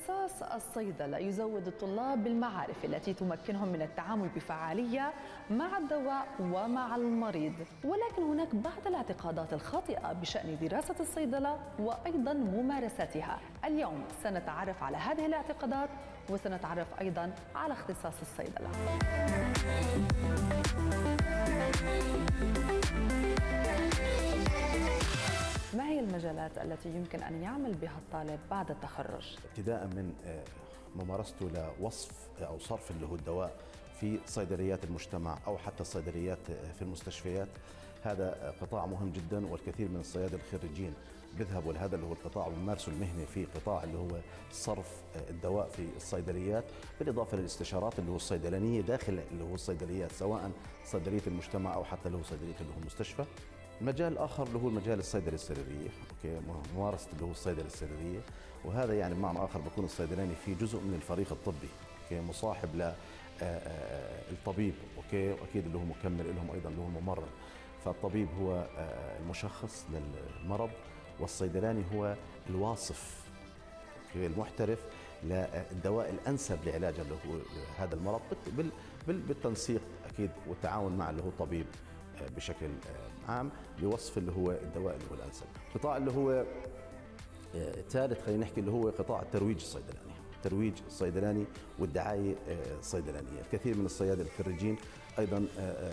اختصاص الصيدلة يزود الطلاب بالمعارف التي تمكنهم من التعامل بفعالية مع الدواء ومع المريض، ولكن هناك بعض الاعتقادات الخاطئة بشأن دراسة الصيدلة وأيضا ممارستها. اليوم سنتعرف على هذه الاعتقادات وسنتعرف أيضا على اختصاص الصيدلة. ما هي المجالات التي يمكن أن يعمل بها الطالب بعد التخرج؟ ابتداء من ممارسته لوصف أو صرف اللي هو الدواء في صيدليات المجتمع أو حتى الصيدليات في المستشفيات. هذا قطاع مهم جدا، والكثير من الصيادلة الخريجين بيذهبوا لهذا اللي هو القطاع ويمارسوا المهنة في قطاع اللي هو صرف الدواء في الصيدليات، بالإضافة للاستشارات اللي هو الصيدلانية داخل اللي هو الصيدليات، سواء صيدلية المجتمع أو حتى اللي هو صيدلية اللي هو المستشفى. المجال الآخر اللي هو المجال الصيدلة السريرية، ممارسة اللي هو الصيدلة السريرية، وهذا يعني بمعنى آخر بيكون الصيدلاني في جزء من الفريق الطبي، مصاحب للطبيب، وأكيد اللي هو مكمل لهم أيضا اللي هو الممرض. فالطبيب هو المشخص للمرض، والصيدلاني هو الواصف المحترف للدواء الأنسب لعلاج اللي هو هذا المرض، بالتنسيق أكيد والتعاون مع اللي هو الطبيب بشكل عام بوصف اللي هو الدواء اللي هو الأنسب. القطاع اللي هو الثالث خلينا نحكي اللي هو قطاع الترويج الصيدلاني، الترويج الصيدلاني والدعاية الصيدلانية. الكثير من الصيادلة الخريجين أيضا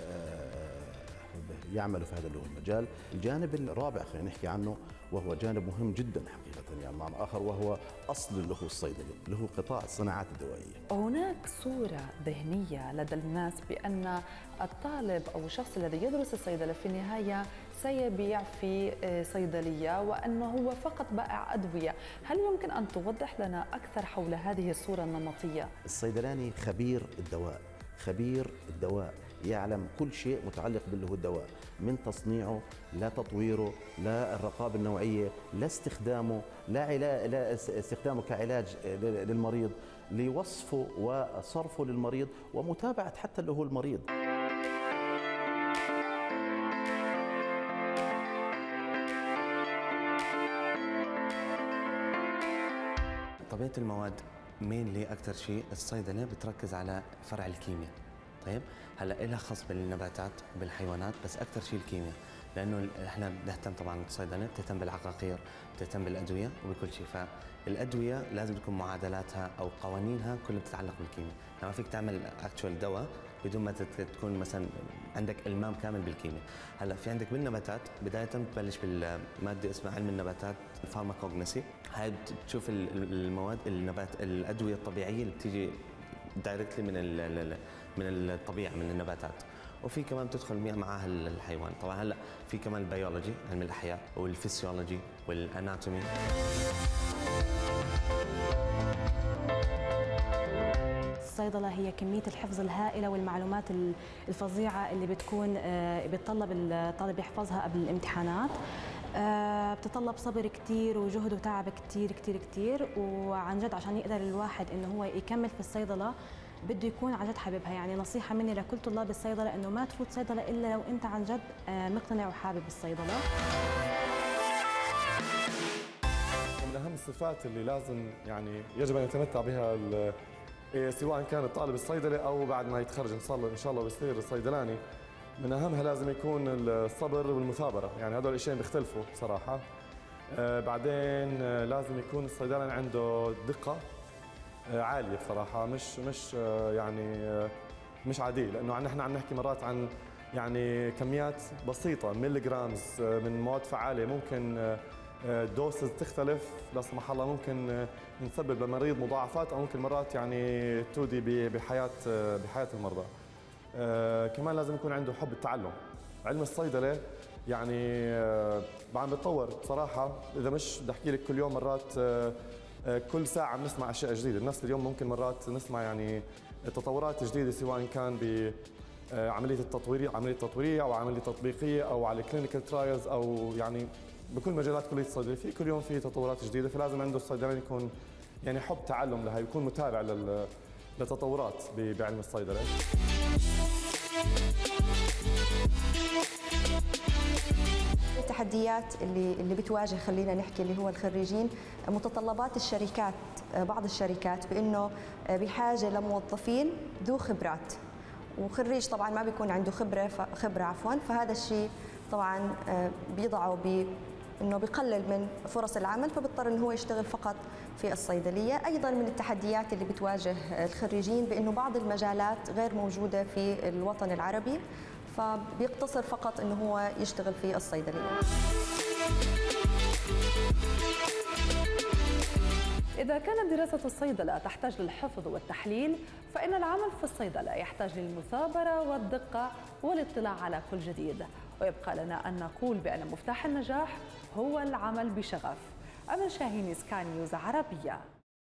يعملوا في هذا اللي هو المجال. الجانب الرابع خلينا نحكي عنه وهو جانب مهم جدا حقيقة، يعني معنى آخر، وهو أصل اللي هو الصيدلي اللي هو قطاع الصناعات الدوائية. هناك صورة ذهنية لدى الناس بأن الطالب أو الشخص الذي يدرس الصيدلة في النهاية سيبيع في صيدلية وأنه هو فقط بائع أدوية. هل يمكن أن توضح لنا أكثر حول هذه الصورة النمطية؟ الصيدلاني خبير الدواء، خبير الدواء، يعلم كل شيء متعلق باللي هو الدواء، من تصنيعه لا تطويره لا الرقابة النوعية لا استخدامه لا استخدامه كعلاج للمريض، لوصفه وصرفه للمريض ومتابعة حتى اللي هو المريض. طبيعة المواد مينلي أكثر شيء الصيدلة بتركز على فرع الكيمياء. طيب هلا إلها خاص بالنباتات وبالحيوانات، بس أكثر شيء الكيمياء، لأنه إحنا بنهتم طبعا الصيدلة بتهتم بالعقاقير، بتهتم بالأدوية وبكل شيء. فالأدوية لازم تكون معادلاتها أو قوانينها كلها بتتعلق بالكيمياء، يعني ما فيك تعمل اكشوال دواء بدون ما تكون مثلا عندك إلمام كامل بالكيمياء. هلا في عندك بالنباتات بداية بتبلش بالمادة اسمها علم النباتات الفارماكوجنسي، هاي بتشوف المواد الأدوية الطبيعية اللي بتيجي دايركتلي من الطبيعة من النباتات. وفي كمان بتدخل معها الحيوان. طبعا هلا في كمان البيولوجي علم الاحياء والفسيولوجي والاناتومي. الصيدلة هي كمية الحفظ الهائلة والمعلومات الفظيعة اللي بتكون بتطلب الطالب يحفظها قبل الامتحانات. بتطلب صبر كتير وجهد وتعب كتير كتير كتير، وعن جد عشان يقدر الواحد انه هو يكمل في الصيدلة بده يكون عن جد حاببها. يعني نصيحة مني لكل طلاب الصيدلة انه ما تفوت صيدلة الا لو انت عن جد مقتنع وحابب الصيدلة. من اهم الصفات اللي لازم يعني يجب ان يتمتع بها سواء كان الطالب الصيدلي او بعد ما يتخرج ان شاء الله ويصير صيدلاني، من اهمها لازم يكون الصبر والمثابرة. يعني هذول الشيئين بيختلفوا بصراحة. بعدين لازم يكون الصيدلاني عنده دقة عالية بصراحة، مش عادية، لأنه نحن عم نحكي مرات عن يعني كميات بسيطة ملي جرامز من مواد فعالة، ممكن دوسز تختلف لا سمح الله، ممكن نسبب للمريض مضاعفات أو ممكن مرات يعني تودي بحياة المرضى. كمان لازم يكون عنده حب التعلم. علم الصيدلة يعني عم بتطور بصراحة، إذا مش بدي أحكي لك كل يوم، مرات كل ساعة بنسمع أشياء جديدة. الناس اليوم ممكن مرات نسمع يعني تطورات جديدة، سواء كان بعملية التطويرية أو عملية تطبيقية أو على كلينيكال ترايلز أو يعني بكل مجالات كلية الصيدلة في كل يوم في تطورات جديدة. فلازم عنده الصيدلاني يكون يعني حب تعلم لها، يكون متابع للتطورات بعلم الصيدلة. التحديات اللي بتواجه خلينا نحكي اللي هو الخريجين، متطلبات الشركات بعض الشركات بأنه بحاجة لموظفين ذو خبرات، وخريج طبعا ما بيكون عنده خبرة فهذا الشيء طبعا بيضعه انه بيقلل من فرص العمل، فبيضطر انه هو يشتغل فقط في الصيدليه. ايضا من التحديات اللي بتواجه الخريجين بانه بعض المجالات غير موجوده في الوطن العربي، فبيقتصر فقط انه هو يشتغل في الصيدليه. إذا كانت دراسة الصيدلة تحتاج للحفظ والتحليل، فإن العمل في الصيدلة يحتاج للمثابرة والدقة والاطلاع على كل جديد. ويبقى لنا أن نقول بأن مفتاح النجاح هو العمل بشغف. أمل شاهين، سكاي نيوز عربية.